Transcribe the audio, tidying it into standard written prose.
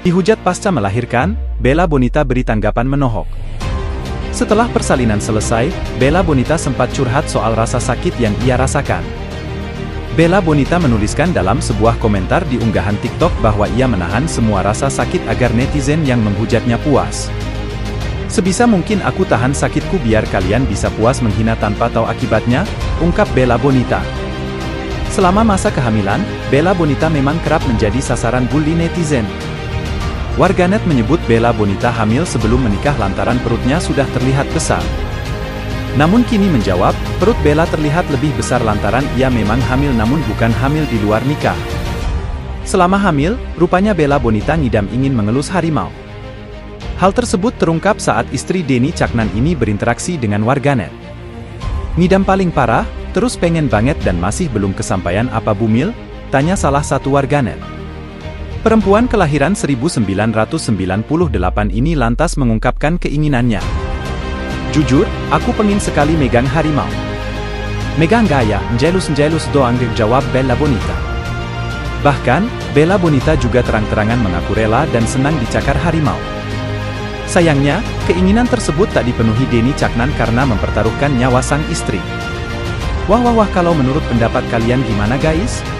Dihujat pasca melahirkan, Bella Bonita beri tanggapan menohok. Setelah persalinan selesai, Bella Bonita sempat curhat soal rasa sakit yang ia rasakan. Bella Bonita menuliskan dalam sebuah komentar di unggahan TikTok bahwa ia menahan semua rasa sakit agar netizen yang menghujatnya puas. "Sebisa mungkin aku tahan sakitku biar kalian bisa puas menghina tanpa tahu akibatnya," ungkap Bella Bonita. Selama masa kehamilan, Bella Bonita memang kerap menjadi sasaran bully netizen. Warganet menyebut Bella Bonita hamil sebelum menikah lantaran perutnya sudah terlihat besar. Namun kini menjawab, perut Bella terlihat lebih besar lantaran ia memang hamil namun bukan hamil di luar nikah. Selama hamil, rupanya Bella Bonita ngidam ingin mengelus harimau. Hal tersebut terungkap saat istri Denny Caknan ini berinteraksi dengan warganet. "Ngidam paling parah, terus pengen banget dan masih belum kesampaian apa Bumil?" tanya salah satu warganet. Perempuan kelahiran 1998 ini lantas mengungkapkan keinginannya. "Jujur, aku pengen sekali megang harimau." "Megang gaya, njelus-njelus doang," jawab Bella Bonita. Bahkan, Bella Bonita juga terang-terangan mengaku rela dan senang dicakar harimau. Sayangnya, keinginan tersebut tak dipenuhi Denny Caknan karena mempertaruhkan nyawa sang istri. Wah, kalau menurut pendapat kalian gimana guys?